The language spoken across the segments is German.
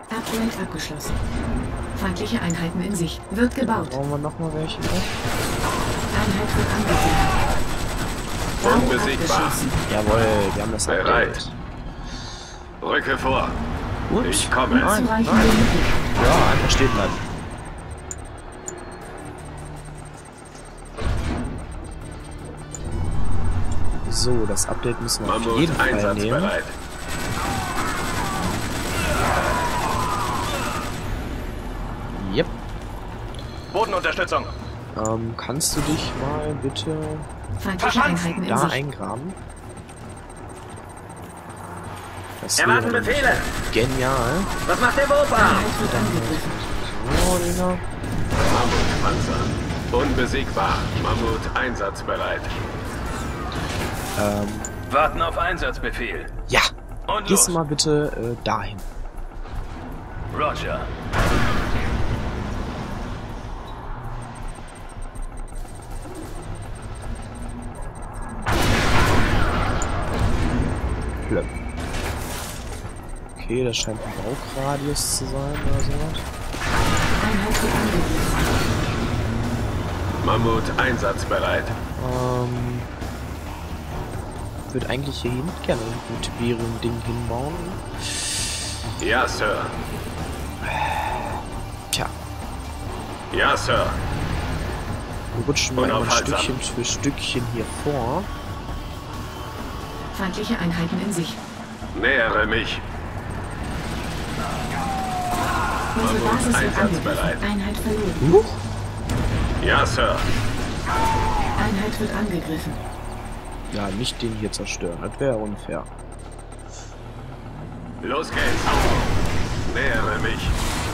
Upgrade abgeschlossen. Feindliche Einheiten in Sicht. Wird gebaut. Brauchen wir nochmal welche? Ne? Einheit wird angegriffen. Bau Unbesiegbar. abgeschlossen. Jawohl, wir haben das Bereit. Rücke vor. Ups. Ich komme. Nein, Unzureichende nein. Mittel. Ja, einfach stehen bleiben. So, das Update müssen wir auf jeden Mammut Fall nehmen. einsatzbereit. Yep. Bodenunterstützung. Kannst du dich mal bitte Feindliche Einheiten in da Sicht. eingraben? Das Erwarten wäre Befehle. genial. Was macht der Wurf? Einheit wird angegriffen. So, Digga. Mammutpanzer. Unbesiegbar. Mammut einsatzbereit. Warten auf Einsatzbefehl. Ja. Und Gehst los. mal bitte dahin. Roger. Plöpp. Okay, das scheint ein Baugradius zu sein oder sowas. Einheit wird angegriffen. Mammut einsatzbereit. Würde eigentlich hier hinten gerne ein Tiberium-Ding hinbauen. Ja, Sir. Tja, Ja, Sir. wir rutschen mal immer Unaufhaltsam. Stückchen für Stückchen hier vor. Feindliche Einheiten in Sicht. Nähere mich. Unsere Mammut Basis wird einsatzbereit. angegriffen. Einheit verloren. Huch. Ja, Sir. Einheit wird angegriffen. Ja, nicht den hier zerstören, das wäre unfair. Los geht's. Nähere mich.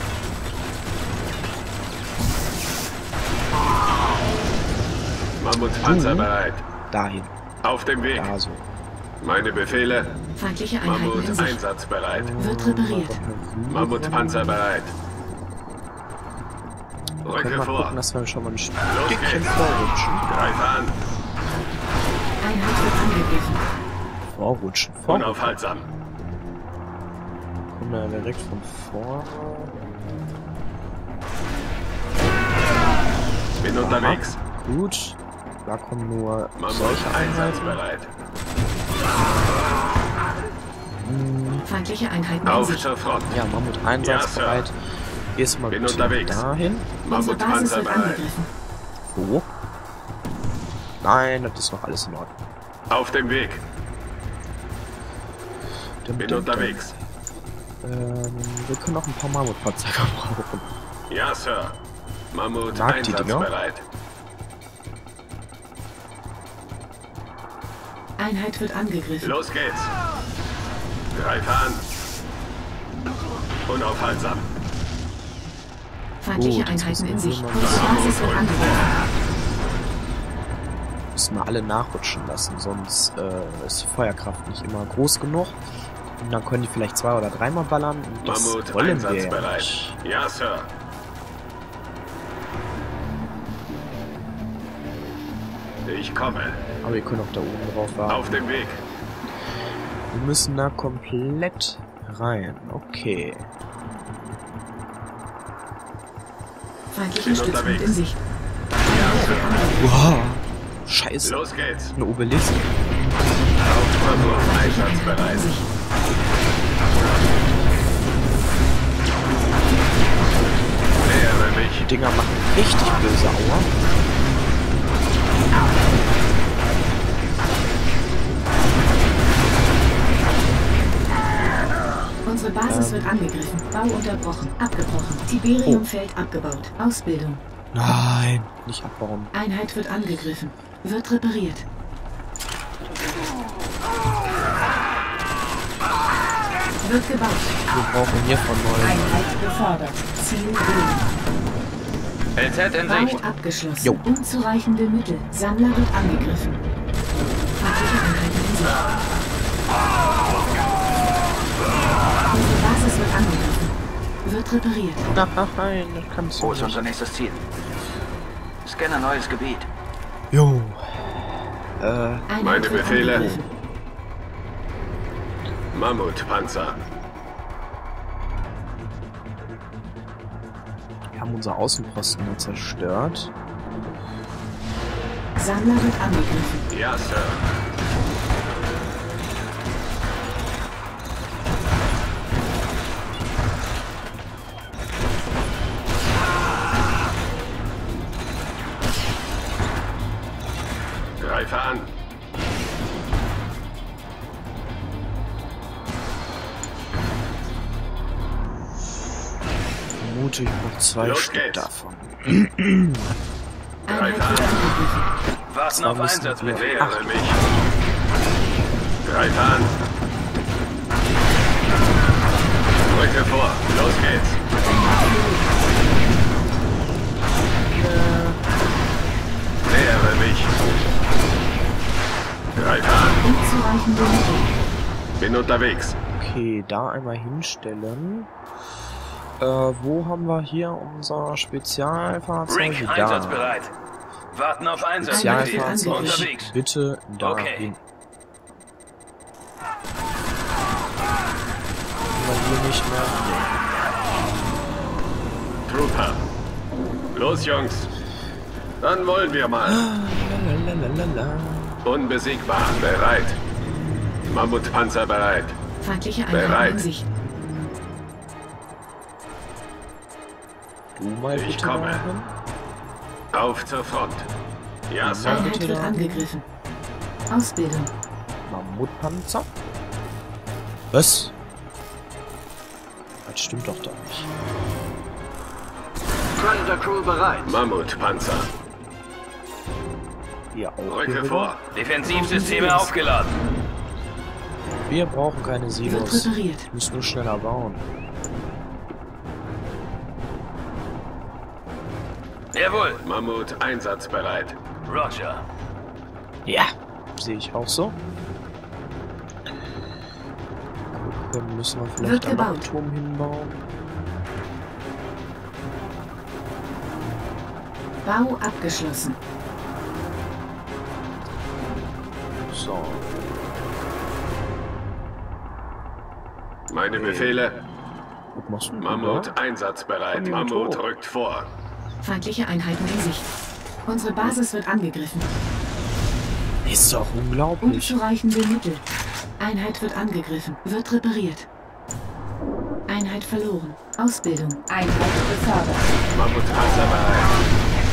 Mammut panzerbereit. Dahin, Auf dem Weg. da so. Meine Befehle. Feindliche Einheiten in Mammut Sicht. einsatzbereit. Wird repariert. Mammut panzerbereit. Können Rücke wir vor. gucken, dass wir schon mal ein Stückchen geht's. vorrutschen. Greife an. Einheit wird angegriffen. Vorrutschen. Unaufhaltsam. Kommen wir direkt von vorne. Bin unterwegs. Gut. Da kommen nur Mammut solche Einheiten. einsatzbereit. Feindliche Einheiten in Auf Sicht. zur Front. Ja, Mammut einsatzbereit. Gehst mal Bin bitte unterwegs. dahin. Unsere Mammut Basis wird panzerbereit. angegriffen. Wo? Nein, das ist noch alles in Ordnung. Auf dem Weg. Dum, Bin dum, unterwegs. dum. Wir können auch ein paar Mammutpanzer gebrauchen. Ja, Sir. Mammut Mag die Dinger? einsatzbereit. Einheit wird angegriffen. Los geht's. Greife an. Unaufhaltsam. Feindliche Gut, jetzt Einheiten in müssen wir Sicht. mal- Unsere Basis wird angegriffen. Müssen wir alle nachrutschen lassen, sonst ist die Feuerkraft nicht immer groß genug. Und dann können die vielleicht 2- oder 3-mal ballern. Und das Mammut wollen wir ja einsatzbereit. nicht. Ja, Sir. Ich komme. Aber wir können auch da oben drauf warten. Auf dem Weg. Wir müssen da komplett rein. Okay. Feindlichen Bin Stützpunkt unterwegs. in Sicht. Wow. Scheiße. Los geht's. Ein Obelisk. Mammut einsatzbereit. In Sicht. Nähere mich. Die Dinger machen richtig böse Aua. Unsere Basis wird angegriffen. Bau unterbrochen. Abgebrochen. Tiberiumfeld abgebaut. Ausbildung. Nein, nicht abbauen. Einheit wird angegriffen. Wird repariert. Wird gebaut. Wir brauchen hier von neuem. Einheit gefordert. Ziel Boden. LZ in Bau Sicht. abgeschlossen. Jo. Unzureichende Mittel. Sammler wird angegriffen. Feindliche Einheiten in Sicht. Unsere Basis wird angegriffen. Wird repariert. Nein, das kannst du Wo ist nicht. unser nächstes Ziel? Scanner neues Gebiet. Jo. Einheit Meine wird Befehle. angegriffen. Mammutpanzer. haben unser Außenposten nur zerstört. Sammler wird angegriffen. Ja, Sir. Greife an. Vermute, ich brauche 2 Los Stück geht's. davon. Einheit wird angegriffen. Warten auf müssen Einsatzbefehl. Wehre mich. Greife an. Rücke vor. Los geht's. Wehre mich. Greife an. Unzureichende Mittel. Bin unterwegs. Okay, da einmal hinstellen. Wo haben wir hier unser Spezialfahrzeug? Rick, einsatzbereit. Warten auf Einsatzbefehl. Spezialfahrzeug, Unterwegs. bitte da Okay. hin. Aber hier nicht mehr. Trooper. Los, Jungs. Dann wollen wir mal. Lalalala. Unbesiegbar. Bereit. Mammutpanzer bereit. Feindliche Einheiten Bereit. in Sicht. Du mal Ich bitte komme. dahin. Auf zur Front. Ja, Sir. Einheit bitte wird da. angegriffen. Ausbildung. Mammutpanzer? Was? Das stimmt doch da nicht. Predator Crew bereit. Mammutpanzer. Hier auch. Rücke hier vor. Defensivsysteme aufgeladen. Wir brauchen keine Wird Silos. repariert. Wir müssen nur schneller bauen. Jawohl. Mammut einsatzbereit. Roger. Ja, sehe ich auch so. Dann müssen wir vielleicht Wird einen gebaut. Turm hinbauen. Bau abgeschlossen. So. Meine Befehle. Was machst du denn Mammut da? einsatzbereit. Komm, Mammut hoch. rückt vor. Feindliche Einheiten in Sicht. Unsere Basis wird angegriffen. Ist doch unglaublich. Unzureichende Mittel. Einheit wird angegriffen. Wird repariert. Einheit verloren. Ausbildung. Einheit befördert. Mammutpanzer bereit.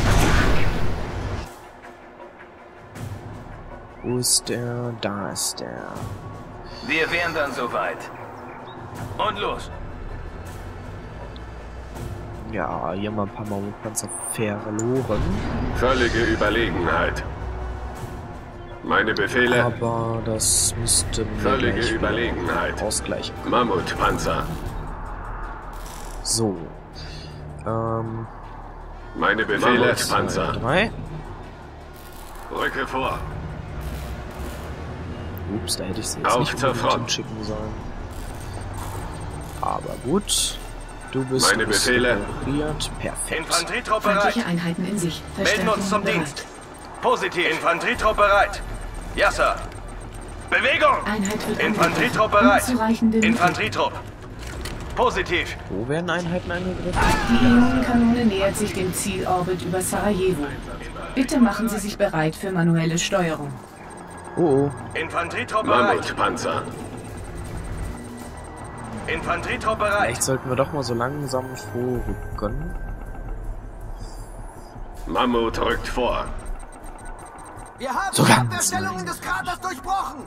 Wo ist der? Da ist der. Wir wären dann soweit. Und los. Ja, hier haben wir ein paar Mammutpanzer verloren. Völlige Überlegenheit. Meine Befehle. Aber das müsste mir Völlige gleich wieder Überlegenheit. ausgleichen. Mammutpanzer. So. Meine Befehle. Mammut, Panzer. 3. Rücke vor. Ups, da hätte ich sie jetzt Auf nicht zur unbedingt Front. hinschicken sollen. Aber gut. Du bist Meine Befehle. repariert. Perfekt. Infanterietrupp bereit. Feindliche Einheiten in Sicht. Melden uns zum bereit. Dienst. Positiv. Infanterietrupp bereit. Ja, Sir. Bewegung! Einheit wird Infanterietrupp angegriffen. bereit. Unzureichende Mittel. Infanterietrupp. Positiv. Wo werden Einheiten angegriffen? Die Ionenkanone nähert sich dem Zielorbit über Sarajevo. Bitte machen Sie sich bereit für manuelle Steuerung. Oh, Infanterietrupp bereit. Mammutpanzer. Infanterietrupp bereit. vielleicht sollten wir doch mal so langsam vorrücken. Mammut rückt vor. Wir haben So die ganz Abwehrstellungen des Kraters durchbrochen.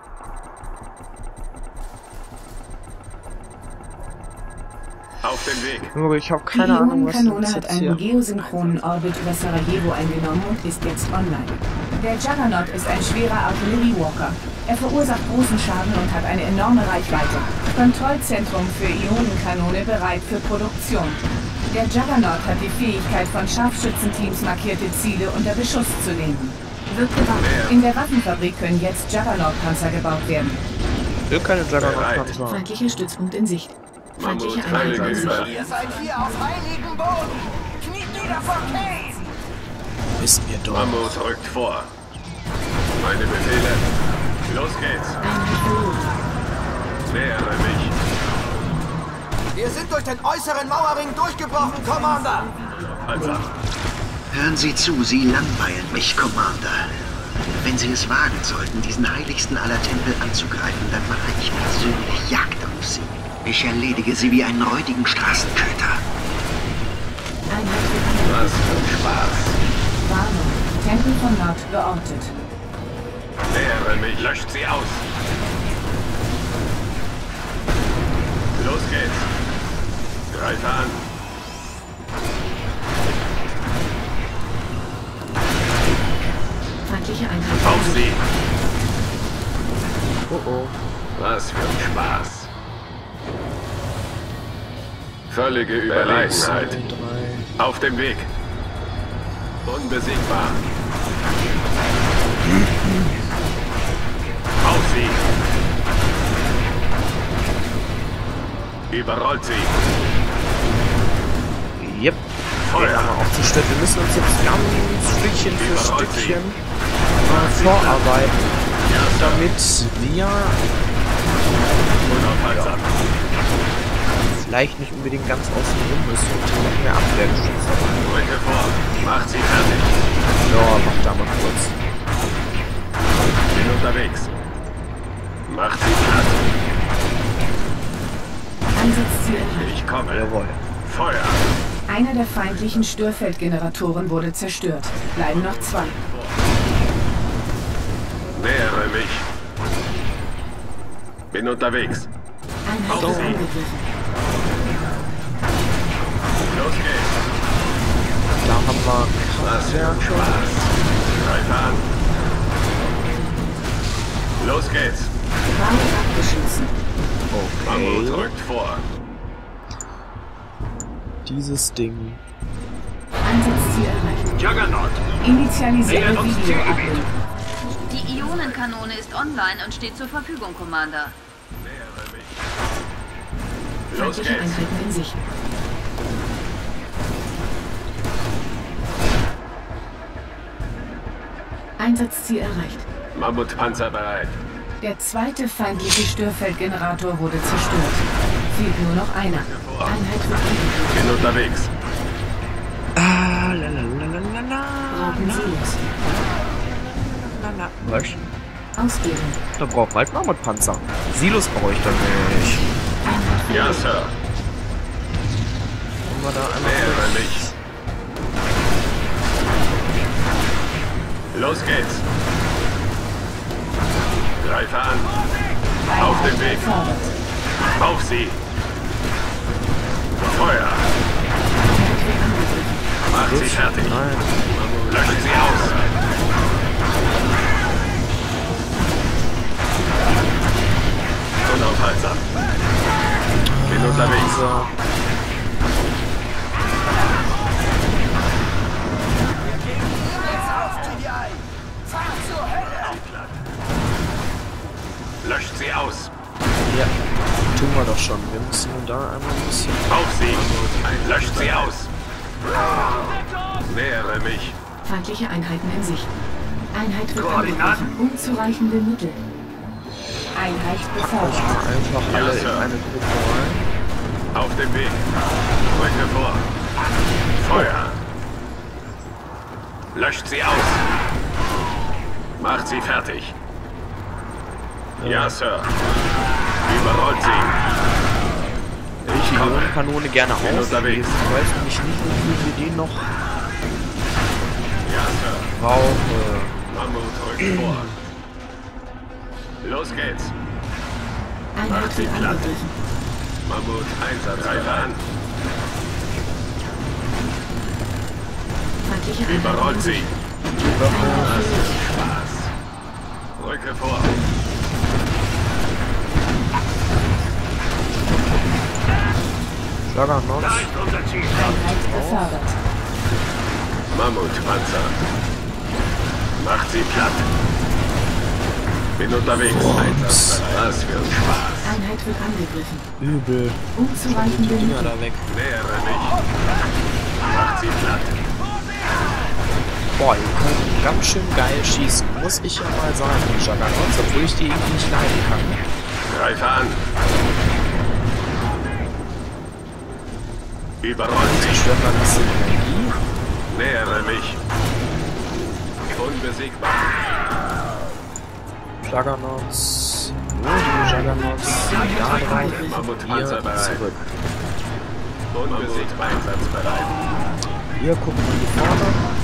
Auf den Weg. Aber ich habe Die keine Ahnung, was Ionenkanone das hat jetzt einen hier... geosynchronen Orbit über Sarajevo eingenommen und ist jetzt online. Der Juggernaut ist ein schwerer Artilleriewalker. Er verursacht großen Schaden und hat eine enorme Reichweite. Kontrollzentrum für Ionenkanone bereit für Produktion. Der Juggernaut hat die Fähigkeit, von Scharfschützenteams markierte Ziele unter Beschuss zu nehmen. Wird gebaut. In der Waffenfabrik können jetzt Juggernaut-Panzer gebaut werden. Ich will keine Juggernaut-Panzer. Feindlicher Stützpunkt in Sicht. Feindliche Mammut Einheiten in völlige Sicht. Ihr seid hier auf heiligen Boden. Kniet nieder vor Kane. Wissen wir doch. Mammut rückt vor. Meine Befehle. Los geht's. Einheit verloren. Wehre mich. Wir sind durch den äußeren Mauerring durchgebrochen, Commander. Also, Hören Sie zu, Sie langweilen mich, Commander. Wenn Sie es wagen sollten, diesen heiligsten aller Tempel anzugreifen, dann mache ich persönlich Jagd auf Sie. Ich erledige Sie wie einen räudigen Straßenköter. was für ein Spaß. Warnung. Tempel von Nord geortet. Nähere mich. Löscht sie aus. Los geht's. Greife an. Feindliche Einheit. Auf sie. Oh oh. Was für ein Spaß. Völlige Überlegenheit. 3. Auf dem Weg. Unbesiegbar. Auf sie. Überrollt sie. Yep. Feuer. Den haben wir auch zerstört. Wir müssen uns jetzt ganz Stückchen für Stückchen vorarbeiten, damit wir Unaufhaltsam. vielleicht nicht unbedingt ganz außen rum müssen und noch mehr Abwehrgeschütze haben. Rücke vor. Macht sie fertig. Ja, mach da mal kurz. Bin unterwegs. Macht sie platt. Einsatzziel erreicht. Ich komme. Jawohl. Feuer. Einer der feindlichen Störfeldgeneratoren wurde zerstört. Bleiben noch 2. Nähere mich. Bin unterwegs. Einheit Auf wird sie. angegriffen. Los geht's. Da haben wir Was für ein Spaß. Greife an. Los geht's. Ware abgeschlossen. Mammut okay. rückt vor. Dieses Ding. Einsatzziel erreicht. Juggernaut. Initialisiere Nähert uns Videoabbildung. Die Ionenkanone ist online und steht zur Verfügung, Commander. Nähere mich. Los Feindliche geht's. Einheiten in Sicht. Einsatzziel erreicht. Mammutpanzer bereit. Der zweite feindliche Störfeldgenerator wurde zerstört. Fehlt nur noch einer. Einheit wird angegriffen. Bin unterwegs. Ah, lalalala. Brauchen Silos. Was? Ausdehnung. Da braucht halt Mammutpanzer. Silos brauche ich dann nicht. Einheit Ja, verlegt. Sir. Wollen wir da einmal Nähere mich. Los geht's. Greife an. Auf Einheit dem Weg. befördert. Auf sie. Feuer. Einheit wird angegriffen. Macht sie fertig. Nein. Löscht sie aus. Unaufhaltsam. Bin unterwegs. So. Jetzt auf, GDI! Fahr zur Hölle! Löscht sie aus. Ja. Tun wir doch schon. Wir müssen nur da einmal ein bisschen. Auf sie. Löscht sie aus. Nähere mich. Feindliche Einheiten in Sicht. Einheit wird angegriffen. Unzureichende Mittel. Einheit befördert. Einfach alle in eine Gruppe rein. Auf dem Weg. Rücke vor. Feuer. Löscht sie aus. Macht sie fertig. Ja, Sir. Überrollt sie. Ich Die komme. Ionenkanone gerne Bin aus. Ich unterwegs. weiß nämlich nicht, wofür wir den noch Ja, Sir. brauchen. Mammut rückt vor. Los geht's. Einheit sie wird platt. angegriffen. Mammut Einsatzreife an. Feindliche Einheiten in Überrollt sie. Sicht. Einheit verlegt. Spaß. Rücke vor. Juggernaut. Einheit befördert. Mammutpanzer. Macht sie platt. Bin unterwegs. Einsatzbereit. Was für ein Spaß. Einheit wird angegriffen. Übel. Die Unzureichende Dinger Mittel. da weg. Nähere mich. Macht sie platt. Boah, ihr könnt ganz schön geil schießen. Muss ich ja mal sagen, die Juggernauts, obwohl ich die irgendwie nicht leiden kann. Greife an. Überrollt mich. Stört mal ein bisschen Energie. Nähere mich. Unbesiegbar. Juggernauts. Wo die Juggernauts? Ja, drauf. Mammutpanzer Wir bereit. zurück. Unbesiegbar. Einsatzbereit. Wir gucken mal hier vorne.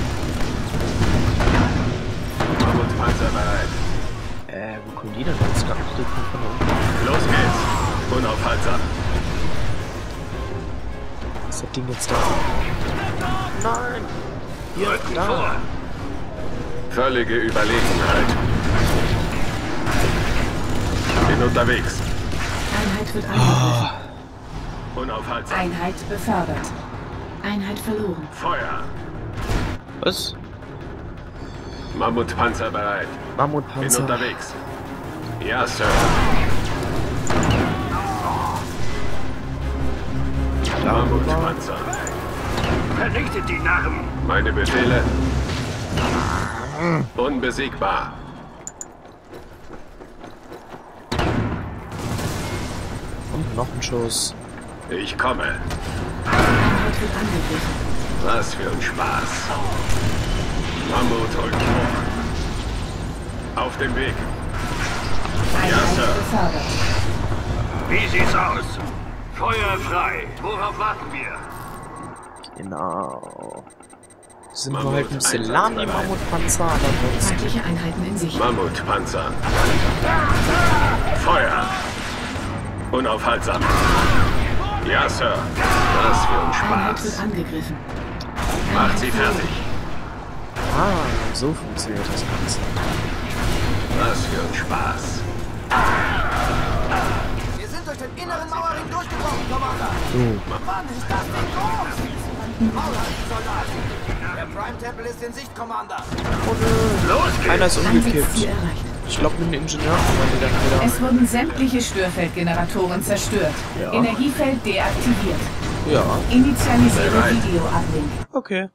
Mammutpanzer bereit. Wo kommen die denn jetzt? Gar nicht von da unten. Los geht's. Unaufhaltsam. Was ist das Ding jetzt da? Nein! Hier, Rücken da! vor. Völlige Überlegenheit. Bin unterwegs. Einheit wird angegriffen. Unaufhaltsam. Einheit befördert. Einheit verloren. Feuer. Was? Mammutpanzer bereit. Bin Mammutpanzer. unterwegs. Ja, Sir. Mammutpanzer. Vernichtet die Narren! Meine Befehle. Unbesiegbar. Und noch ein Schuss. Ich komme. Einheit wird angegriffen. Was für ein Spaß. Mammut holt hoch. Auf dem Weg. Einheit Sir. befördert. Wie sieht's aus? Feuer frei. Worauf warten wir? Genau. Sind wir Mammut halt ein bisschen lahm, die einsatzbereit. Mammutpanzer, aber sonst. Feindliche Einheiten in Sicht. Mammutpanzer. Feuer. Unaufhaltsam. Ja, Sir. Was für ein Einheit wird Spaß. angegriffen. Macht sie fertig. Ah, so funktioniert das Ganze. Was für ein Spaß. Wir sind durch den inneren Mauerring durchgebrochen, Commander. Mann, ist das denn groß? Mauerring-Soldaten. Der Prime-Tempel ist in Sicht, Commander. Los geht's! Einer ist umgekippt. Einsatzziel erreicht. Ich glaube, mit dem Ingenieur kommen wir dann wieder. Es wurden sämtliche Störfeldgeneratoren zerstört. Ja. Energiefeld deaktiviert. Ja, Initialisiere Bereit. Videoablink. okay.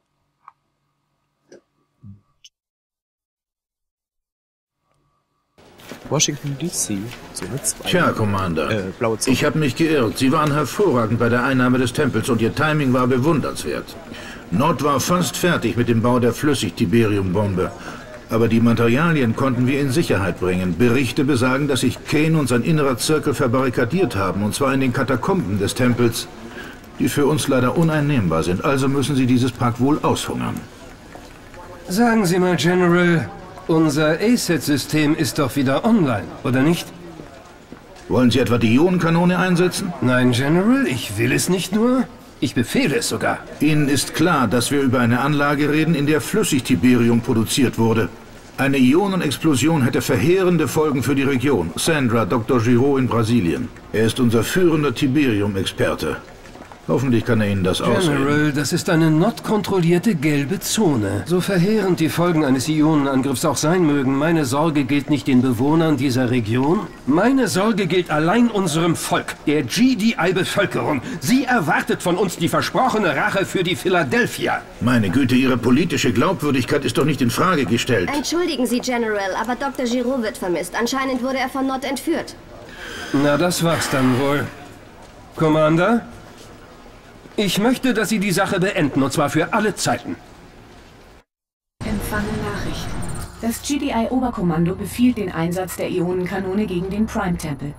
Washington DC, so mit zwei. Tja, Commander. Blaue Zunge. Ich habe mich geirrt. Sie waren hervorragend bei der Einnahme des Tempels und Ihr Timing war bewundernswert. Nord war fast fertig mit dem Bau der Flüssig-Tiberium-Bombe. Aber die Materialien konnten wir in Sicherheit bringen. Berichte besagen, dass sich Kane und sein innerer Zirkel verbarrikadiert haben, und zwar in den Katakomben des Tempels, die für uns leider uneinnehmbar sind. Also müssen sie dieses Pack wohl aushungern. Sagen Sie mal, General, unser ASAT-System ist doch wieder online, oder nicht? Wollen Sie etwa die Ionenkanone einsetzen? Nein, General, ich will es nicht nur. Ich befehle es sogar. Ihnen ist klar, dass wir über eine Anlage reden, in der Flüssig-Tiberium produziert wurde. Eine Ionenexplosion hätte verheerende Folgen für die Region. Sandra, Dr. Giraud in Brasilien. Er ist unser führender Tiberium-Experte. Hoffentlich kann er Ihnen das ausreden. General, das ist eine not-kontrollierte gelbe Zone. So verheerend die Folgen eines Ionenangriffs auch sein mögen, meine Sorge gilt nicht den Bewohnern dieser Region. Meine Sorge gilt allein unserem Volk, der GDI-Bevölkerung. Sie erwartet von uns die versprochene Rache für die Philadelphia. Meine Güte, Ihre politische Glaubwürdigkeit ist doch nicht in Frage gestellt. Entschuldigen Sie, General, aber Dr. Giraud wird vermisst. Anscheinend wurde er von Nord entführt. Na, das war's dann wohl. Commander? Ich möchte, dass Sie die Sache beenden, und zwar für alle Zeiten. Empfange Nachricht. Das GDI-Oberkommando befiehlt den Einsatz der Ionenkanone gegen den Prime-Tempel.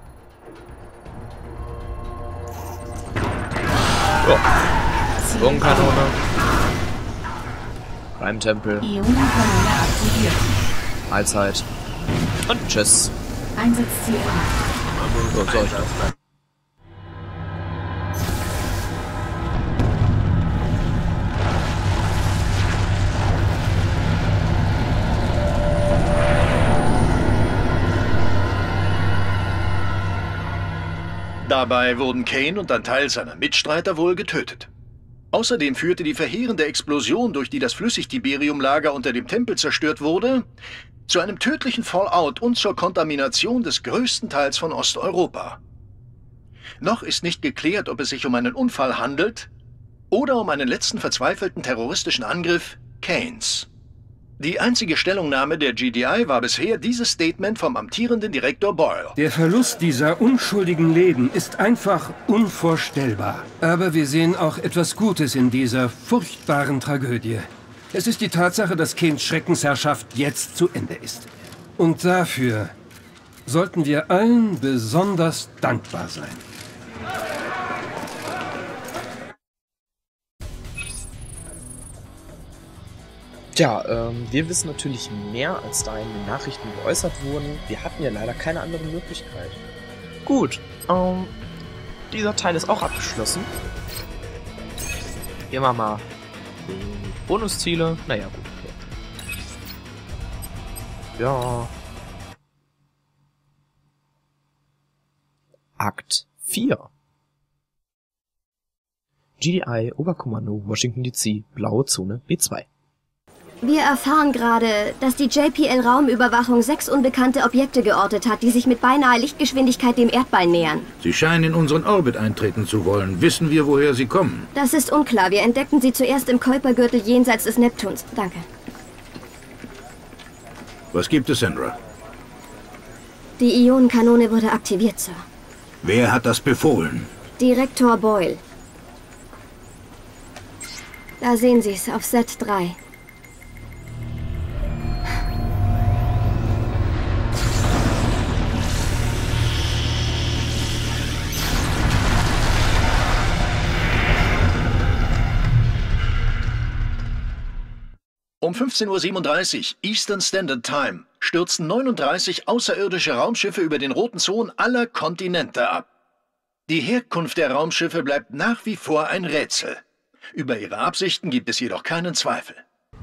Ionenkanone. Prime-Tempel. Ionenkanone aktiviert. Allzeit. Und tschüss. Einsatzziel erreicht. So, soll ich doch. Dabei wurden Kane und ein Teil seiner Mitstreiter wohl getötet. Außerdem führte die verheerende Explosion, durch die das Flüssig-Tiberium-Lager unter dem Tempel zerstört wurde, zu einem tödlichen Fallout und zur Kontamination des größten Teils von Osteuropa. Noch ist nicht geklärt, ob es sich um einen Unfall handelt oder um einen letzten verzweifelten terroristischen Angriff Kanes. Die einzige Stellungnahme der GDI war bisher dieses Statement vom amtierenden Direktor Boyle. Der Verlust dieser unschuldigen Leben ist einfach unvorstellbar. Aber wir sehen auch etwas Gutes in dieser furchtbaren Tragödie. Es ist die Tatsache, dass Kanes Schreckensherrschaft jetzt zu Ende ist. Und dafür sollten wir allen besonders dankbar sein. Tja, wir wissen natürlich mehr, als da in den Nachrichten geäußert wurden. Wir hatten ja leider keine andere Möglichkeit. Gut, dieser Teil ist auch abgeschlossen. Gehen wir mal die Bonusziele. Naja, gut. Okay. Ja. Akt 4. GDI, Oberkommando, Washington DC, blaue Zone B2. Wir erfahren gerade, dass die JPL-Raumüberwachung 6 unbekannte Objekte geortet hat, die sich mit beinahe Lichtgeschwindigkeit dem Erdball nähern. Sie scheinen in unseren Orbit eintreten zu wollen. Wissen wir, woher sie kommen? Das ist unklar. Wir entdeckten sie zuerst im Kuipergürtel jenseits des Neptuns. Danke. Was gibt es, Sandra? Die Ionenkanone wurde aktiviert, Sir. Wer hat das befohlen? Direktor Boyle. Da sehen Sie es, auf Set 3. Um 15:37 Uhr Eastern Standard Time stürzten 39 außerirdische Raumschiffe über den roten Zonen aller Kontinente ab. Die Herkunft der Raumschiffe bleibt nach wie vor ein Rätsel. Über ihre Absichten gibt es jedoch keinen Zweifel.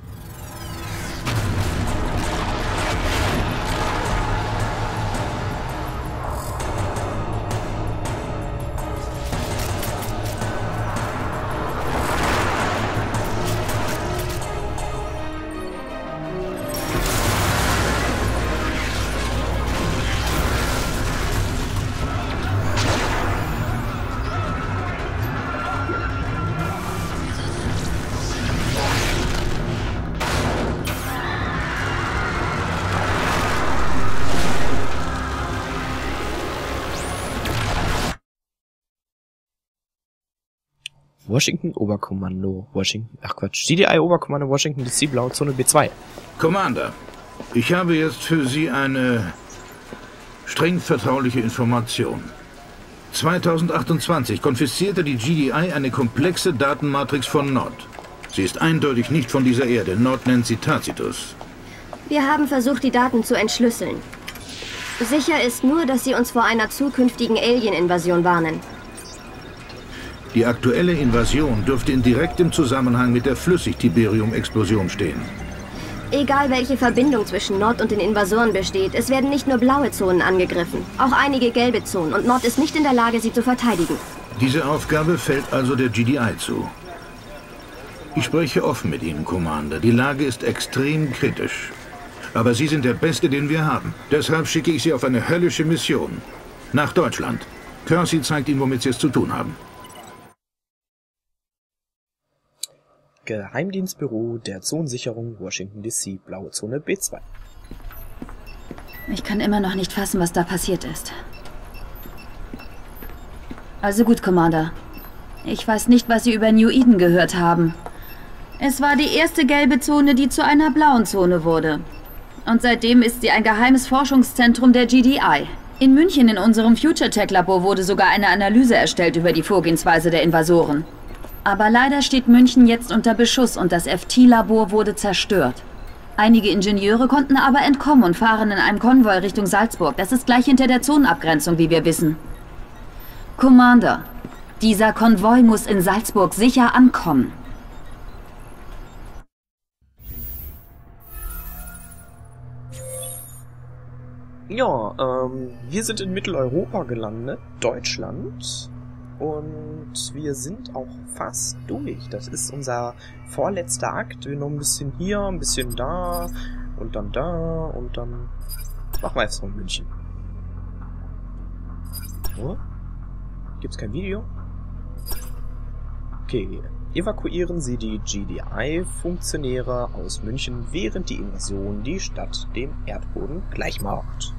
Washington Oberkommando, GDI Oberkommando Washington DC, blaue Zone B2. Commander, ich habe jetzt für Sie eine streng vertrauliche Information. 2028 konfiszierte die GDI eine komplexe Datenmatrix von Nod. Sie ist eindeutig nicht von dieser Erde. Nod nennt sie Tacitus. Wir haben versucht, die Daten zu entschlüsseln. Sicher ist nur, dass sie uns vor einer zukünftigen Alien-Invasion warnen. Die aktuelle Invasion dürfte in direktem Zusammenhang mit der Flüssig-Tiberium-Explosion stehen. Egal welche Verbindung zwischen Nod und den Invasoren besteht, es werden nicht nur blaue Zonen angegriffen, auch einige gelbe Zonen, und Nod ist nicht in der Lage, sie zu verteidigen. Diese Aufgabe fällt also der GDI zu. Ich spreche offen mit Ihnen, Commander. Die Lage ist extrem kritisch. Aber Sie sind der Beste, den wir haben. Deshalb schicke ich Sie auf eine höllische Mission. Nach Deutschland. Kersey zeigt Ihnen, womit Sie es zu tun haben. Geheimdienstbüro der Zonensicherung Washington DC, blaue Zone B2. Ich kann immer noch nicht fassen, was da passiert ist. Also gut, Commander. Ich weiß nicht, was Sie über New Eden gehört haben. Es war die erste gelbe Zone, die zu einer blauen Zone wurde. Und seitdem ist sie ein geheimes Forschungszentrum der GDI. In München in unserem FutureTech-Labor wurde sogar eine Analyse erstellt über die Vorgehensweise der Invasoren. Aber leider steht München jetzt unter Beschuss und das FT-Labor wurde zerstört. Einige Ingenieure konnten aber entkommen und fahren in einem Konvoi Richtung Salzburg. Das ist gleich hinter der Zonenabgrenzung, wie wir wissen. Commander, dieser Konvoi muss in Salzburg sicher ankommen. Ja, wir sind in Mitteleuropa gelandet, Deutschland. Und wir sind auch fast durch. Das ist unser vorletzter Akt. Wir noch ein bisschen hier, ein bisschen da und dann machen wir jetzt noch München. Oh? Gibt's kein Video? Okay. Evakuieren Sie die GDI-Funktionäre aus München, während die Invasion die Stadt dem Erdboden gleichmacht.